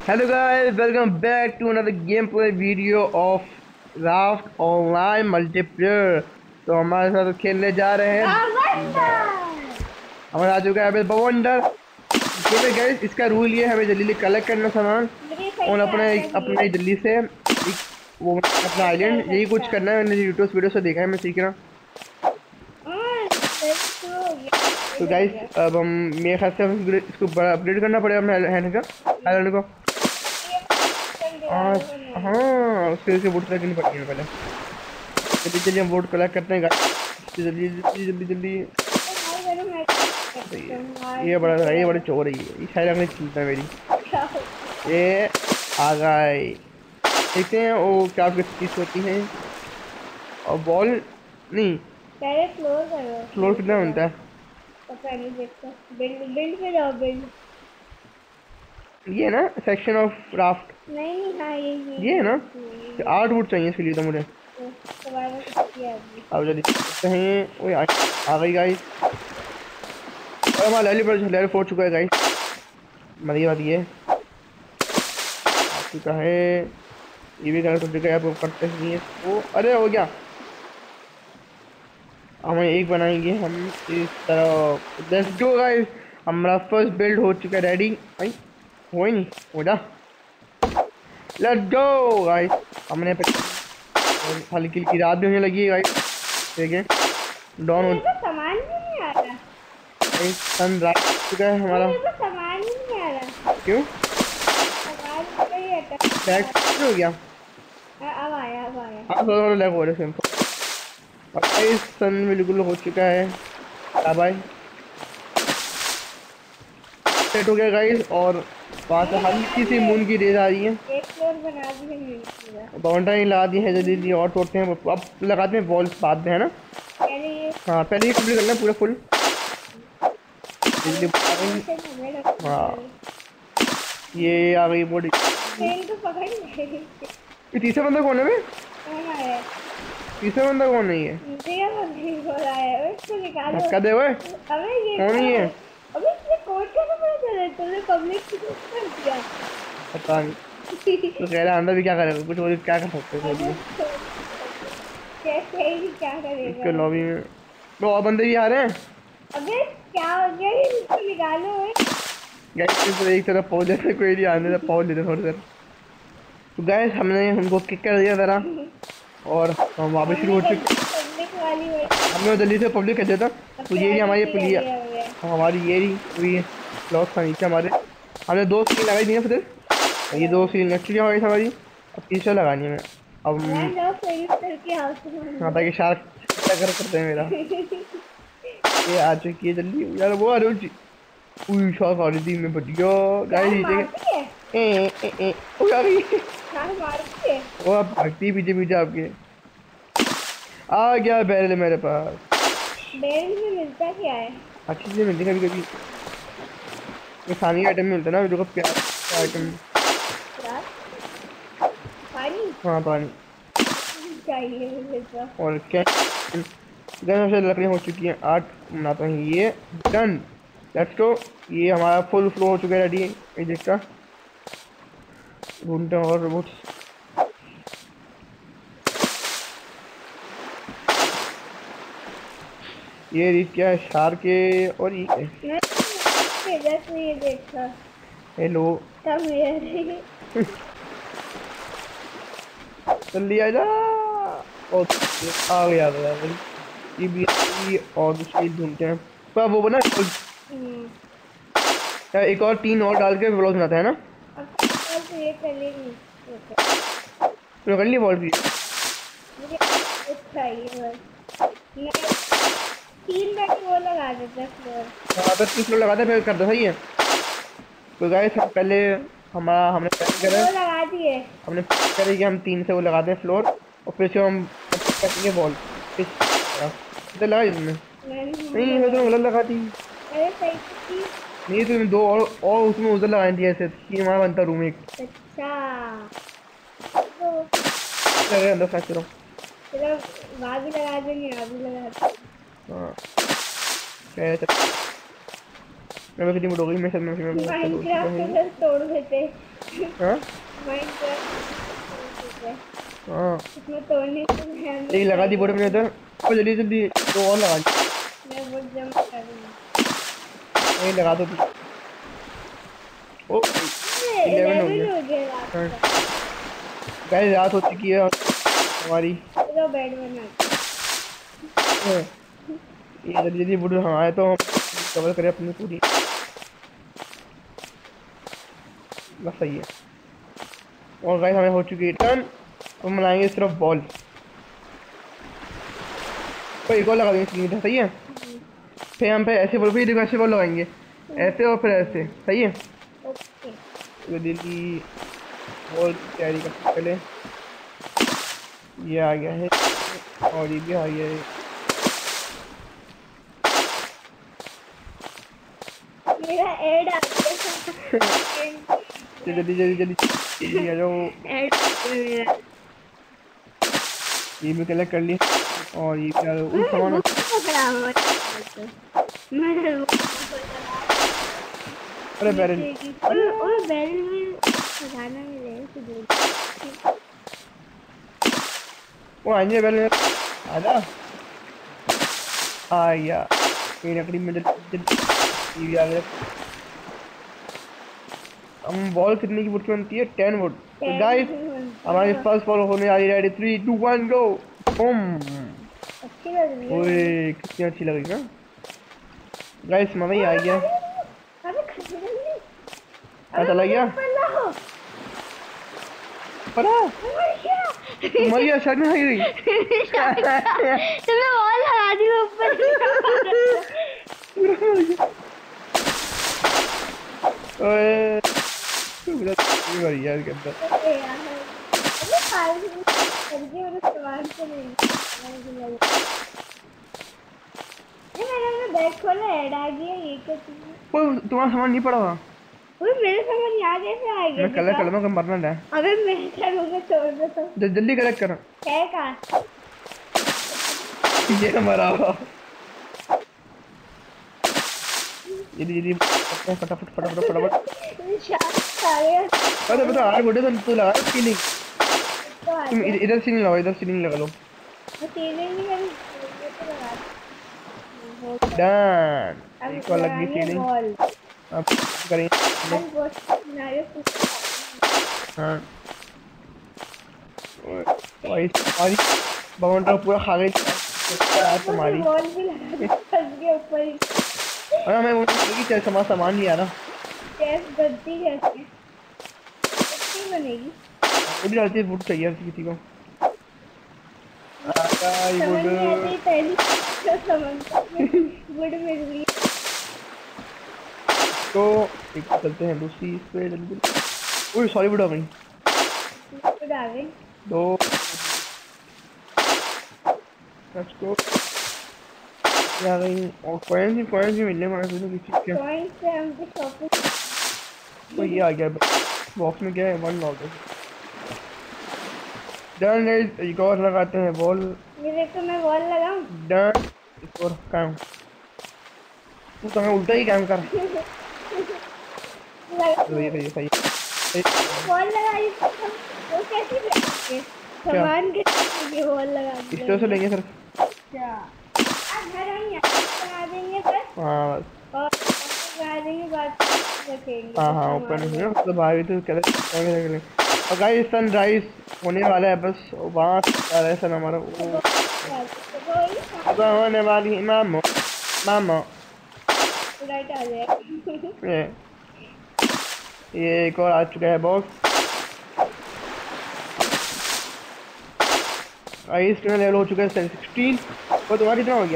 Hello guys, welcome back to another gameplay video of Raft Online Multiplayer। तो हमारे साथ खेलने जा रहे हैं हमारा आ चुका है अभी बवंडर। ये गाइस इसका रूल ये है, हमें जल्दी कलेक्ट करना सामान और अपने जल्दी से वो अपना आइलैंड यही कुछ करना है। मैंने यूट्यूब वीडियो से देखा है, मैं सीख रहा। तो गाइस अब हम मेरे ख्याल से इसको बड़ा अपडेट करना पड़ेगा अपने आइलैंड को। हाँ उसके वोट कलेक्ट करनी पड़ती है पहले। जल्दी जल्दी हम वोट कलेक्ट करते हैं जल्दी जल्दी जल्दी जल्दी। ये बड़ा चोर है, ये शायद अगले चीज है मेरी। ये आ गए, देखते हैं वो क्या चीज होती है। और बॉल नहीं, पहले फ्लोर करो। फ्लोर कितना बनता है पता नहीं, देखो बिल्ड पे जाओ। बिल्ड ये है ना सेक्शन ऑफ राफ्ट। नहीं हाँ ये है ना, 8 वुड चाहिए इसके लिए तो मुझे। अब जल्दी कहीं वो आ गई गाइस। और हमारा लेवल 4 चुका है गाइस। मरी बात ये आ चुका है, ये भी करना तो आप करते नहीं है वो। अरे हो गया, हमें एक बनाएंगे हम इस तरह। लेट्स गो गाइस, हमारा फर्स्ट बिल्ड हो चुका है रेडी। भाई हो ही नहीं हो जा। लेट्स गो गाइस, हमने हल्की हल्की रात भी होने लगी है गाइस। देखिए डॉन हो सामान भी नहीं आ रहा। सन रात चुका है हमारा। सामान भी नहीं आ रहा। क्यों सामान नहीं आता। बैग हो गया। अब आया हाँ थोड़ा लैग हो रहा है। और गाइस सन बिल्कुल हो चुका है। बाय सेट हो गया गाइस। और वहाँ से हल्की सी मून की रेज आ रही है। एक फ्लोर बना दी है, बाउंड्री लगा दी है। जल्दी और तोड़ते हैं, अब लगाते हैं वॉल्स बाद में, है ना। हाँ पहले ही कंप्लीट करना पूरा फुल। हाँ ये आ गई बॉडी। ये तीसरा बंदा कौन है बे? तीसरा बंदा कौन नहीं है? धक्का दे ओए, कौन नहीं है? पता नहीं, तो कह रहा अंदर भी क्या करेगा कुछ और क्या कर सकते हैं इसके लॉबी में। तो और बंदे भी आ रहे हैं। अबे क्या हो गया, इसको निकालो। गाइस तो एक तरफ पहुंच जाते, कोई नहीं आने तक पहुंच लेते थोड़ी देर। तो गाइस हमने उनको किक कर दिया जरा और हम वापस शुरू हो चुके। हमने जल्दी से पब्लिक कर देता। तो ये हमारी पुलिया, हमारी ये रही ब्लॉक था नीचे हमारे। हमने 2 स्क्रीन लगाई दी है फिर, ये 2 स्क्रीन लग चुकी है हमारी। अब तीसरा लगानी है अब। हाँ ताकि शार्क करते हैं मेरा। ये आ चुकी है जल्दी यार। वो आ रही शार्क आ रही थी, मैं बच गया गाइस। नीचे वो आ रही है, वो आप भागती पीछे पीछे आपके। आ गया बैरल मेरे पास। बैरल में मिलता क्या है? अच्छी चीजें मिलती कभी कभी। ये खाने आइटम मिलता है ना, जो प्याज आइटम। पानी? हाँ पानी चाहिए मुझे। और क्या गन लकड़ियाँ हो चुकी हैं 8 बनाता हूँ। ये डन, लेट्स गो। ये हमारा फुल फ्लो हो चुका है रेडी। ये देखता ढूंढते हैं और रोबोट्स। ये क्या है शार्क के। और ये देखा। हेलो जल्दी आ जा। और आ गया ये भी और दूसरी ढूंढते हैं। पर वो बना एक और 3 और डाल के ब्लॉग बनाता है ना। तो कर ली बॉल भी। 3 बैट वो लगा देता फ्लोर। हाँ तो 3 फ्लोर लगाते फिर कर दो, सही है। तो गाइस हम पहले हमने लगा दिए। हमने करे कि हम 3 से वो लगाते हैं फ्लोर और फिर से हम करेंगे बॉल। इधर लगा तुमने? नहीं मैं तो गलत लगा दी। नहीं तुमने 2 और उसमें उधर लगानी थी ऐसे कि हमारा बनता रूम एक। अच्छा अंदर फेंक रहा हूँ। चलो वहाँ भी लगा देंगे, यहाँ भी लगा देंगे। हाँ मैं कितनी बुढ़ हो गई मैं सब में माइनक्राफ्ट तो बस तोड़ देते। हाँ माइनक्राफ्ट हाँ इसमें तोड़ने से ध्यान एक लगा दी बोर्ड में उधर और जल्दी जल्दी दो और लगा दी मैं वो जंप कर रही हूँ। वही लगा दो ओ 11 हो 11 गया हो गया रात हाँ का। गाइस रात हो चुकी है हमारी चलो बेड बना। हाँ, ये जल्दी जल्दी बुढ़ हाँ आए तो हम कवर करें अपनी पूरी बस सही है और गाइस हमें हो चुकी है टर्न हम बनाएंगे सिर्फ बॉल तो एक और लगा देंगे स्क्रीन पे सही है फिर हम पे ऐसे बॉल भी देखो ऐसे बॉल लगाएंगे ऐसे और फिर ऐसे सही है ओके तो जल्दी बॉल की तैयारी करते हैं पहले ये आ गया है और ये भी आ गया है मेरा ऐड आ गया। जल्दी जल्दी जल्दी जल्दी आ जाओ ऐड मेरा ये भी कलेक्ट कर लिया और ये भी आ जाओ उस सामान अरे बैरल और बैरल में खजाना मिलेगा तो दो। वो आएंगे बैरल आजा आ गया ये लकड़ी में ये भी आ गया हम बॉल कितने की वुड की बनती है 10 वुड तो गाइस हमारे पास बॉल होने आ रही है रेडी 3 2 1 गो बूम अच्छी लग रही है। ओए कितनी अच्छी लग रही है गाइस मजा ही आ गया अबे खजाना क्या चला गया परा तुम्हारी शायद नहीं आई रही तुमने बॉल लगा दी ऊपर। ओए तू मेरा बारी यार के अंदर अरे यार अबे फालतू करके मेरे सामान से नहीं ये मैंने बैग खोला ऐड आ गया ये क्या चीज है? वो तुम्हारा सामान नहीं पड़ा हुआ ओए मेरे सामान यहाँ कैसे आ गया? मैं कलर कर मरना है अबे मेरे सामान छोड़ दो तो जल्दी कलेक्ट कर है कहाँ? ये मरा हुआ जल्दी फटाफट फटाफट फटाफट सारे अरे बता आर बोले तो लगा सीलिंग तो आ तुम इधर सीलिंग लगाओ इधर सीलिंग लगा लो सीलिंग भी मैंने तो लगा डन अब एक और लग गई सीलिंग वॉल अब करेंगे अब बॉस हाँ और इस बाउंड्री पूरा खा गई तुम्हारी वॉल भी लगा दी फंस गया ऊपर ही। हाँ मैं वो चल सामान नहीं आ रहा कैसे बनती कैसे कैसे बनेगी? वो भी डालती है वुड चाहिए किसी को ये समझ वुड नहीं आती पहली तो समझ वुड मिल गई तो एक चलते हैं दूसरी इस पे जल्दी ओह सॉरी वुड हो गई वुड आ गई। दो लेट्स गो आ गई और कॉइन्स भी मिलने वाले हैं किसी के कॉइन से हम भी शॉपिंग तो ये आ गया बॉक्स में क्या है 1 लॉट डन गाइस एक और लगाते हैं बॉल ये देखो मैं वॉल लगाऊं डन एक और काम तू तो मैं उल्टा ही काम कर लगा तो ये सही वॉल लगाई वो कैसे लगेंगे सामान के वॉल लगा इस तरह से लेंगे सर अच्छा घर हम यहाँ लगा देंगे सर हाँ और लगा देंगे बाद रखेंगे। हाँ ऊपर नहीं है मतलब भाई तो कैसे और गाइस सनराइज होने वाला है बस वहाँ आ रहा है सन हमारा वो अब होने वाली है मामो राइट आ जाए ये एक और आ चुका है बॉक्स इसका लेवल हो चुका है 16 और तुम्हारा कितना हो गया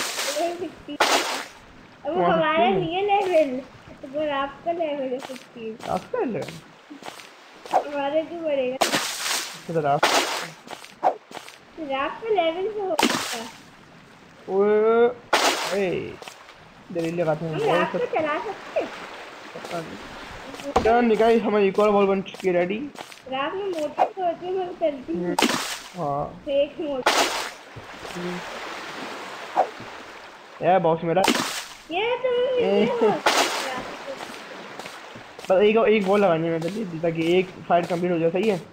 अब हमारा लिए लेवल तो आपका लेवल है 16 आपका लेवल हमारे क्यों बढ़ेगा तो आप आपका लेवल से होगा ओए दलील लगाते हैं हम आपको चला सकते डन गाइस हमारी एक और बॉल बन चुकी है रेडी रात में मोटर तो होती है मैं चलती हूँ हाँ फेक मोटर ये बॉक्स मेरा ये तुम बस एक बॉल लगानी है जल्दी ताकि एक फाइट कंप्लीट हो जाए। सही है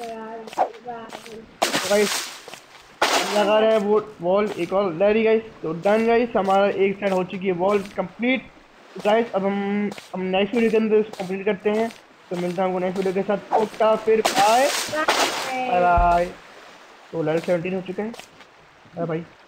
तो गाइस लगा रहे हैं वो बॉल एक और रेडी गाइस। तो डन गाइस, हमारा एक साइड हो चुकी है बॉल कंप्लीट। तो गाइस अब हम नेक्स्ट वीडियो के अंदर इसको कंप्लीट करते हैं। तो मिलता हूँ नेक्स्ट वीडियो के साथ। ओके फिर बाय बाय। तो लेवल 17 हो चुके हैं। Bye bye.